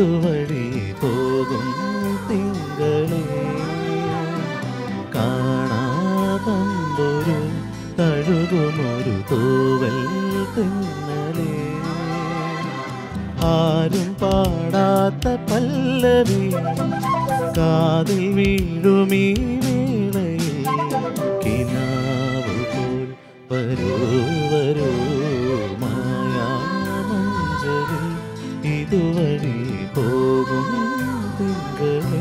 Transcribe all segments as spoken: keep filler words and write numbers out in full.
ഇതുവഴി പോകും തിങ്കളേ കാണാതമ്പൊരു തഴുകുമൊരു തൂവൽ തിന്നലേ ആരും പാടാത്ത പല്ലവി കാതിൽ വീഴുമീ വേളയിൽ കിനാവ് പോൽ വരൂ വരൂ മായാമഞ്ചലിൽ ഇതുവഴി പോകും തിങ്കളേ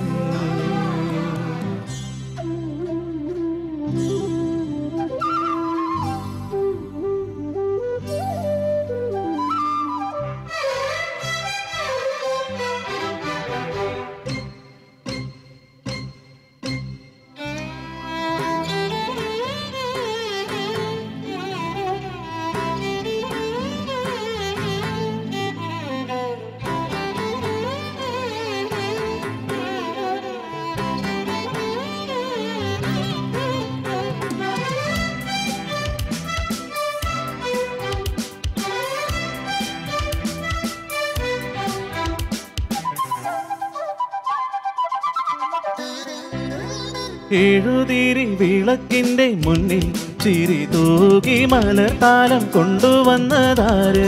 എഴുതിരി വിളക്കിന്റെ മുന്നിൽ ചിരി തൂകി മലർത്താലം കൊണ്ടുവന്നതാര്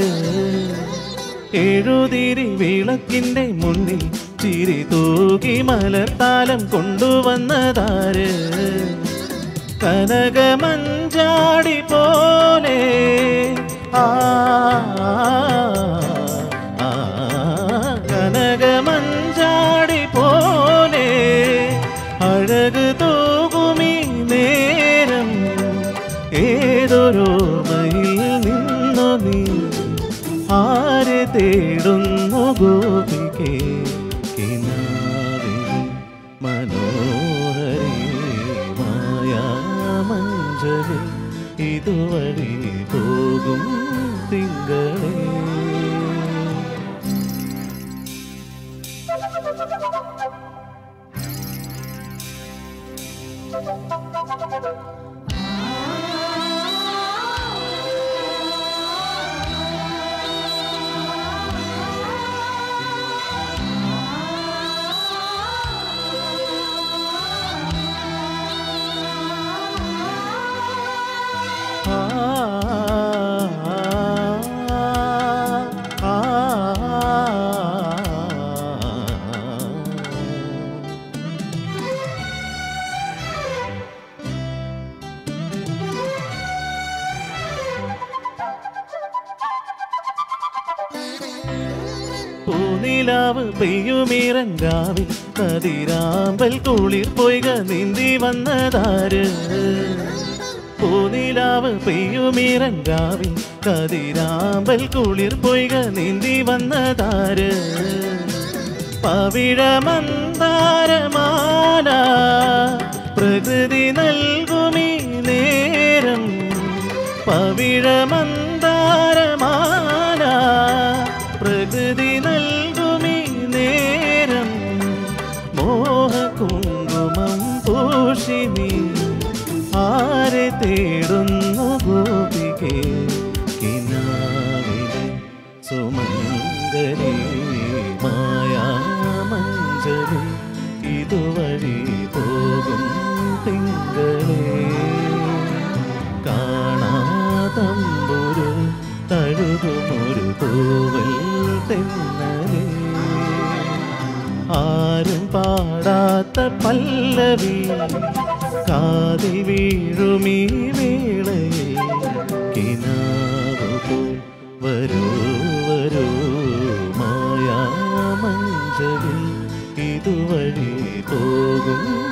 എഴുതിരി വിളക്കിന്റെ മുന്നിൽ ചിരി തൂകി മലർത്താലം കൊണ്ടുവന്നതാര് കനകമഞ്ചാടി പോലെ ആ കനകമഞ്ചാടി പോലെ അഴക് തൂകുമീ നേരം ഏതൊരോർമ്മയിൽ നിന്നു നീ ആരെ തേടുന്നു ഗോപികേ കിനാവിൽ മനോഹരി മായാമഞ്ചലിൽ ഇതുവഴി പോകും തിങ്കളേ പൂനിലാവ് പെയ്യുമീറങ്കാവിൽ കതിരാമ്പൽ കുളിർ പൊയ്ക നീന്തി വന്നതാര് പൂനിലാവ് പെയ്യുമീറങ്കാവിൽ കതിരാമ്പൽ കുളിർ പൊയ്ക നീന്തി വന്നതാര് പവിഴമന്താരമാല പ്രകൃതി നൽകുമീ നേരം പവിഴമന്താരമാല പ്രകൃതി നൽകുമീ നേരം മോഹകുങ്കുമം പൂഷിനി ആരെ തേടുന്നു ഗോപികേ കിനാവിലെ സുമംഗലി മായാമഞ്ചലിൽ ഇതുവഴി പോകും തിങ്കളേ കാണാതമ്പൊരു തഴുകുമൊരു തൂവൽ തെന്നലേ ആരും പാടാത്ത പല്ലവി കാതിൽ വീഴുമീ വേളയിൽ കിനാവ് പോൽ വരൂ വരൂ മായാമഞ്ചലിൽ ഇതുവഴി പോകും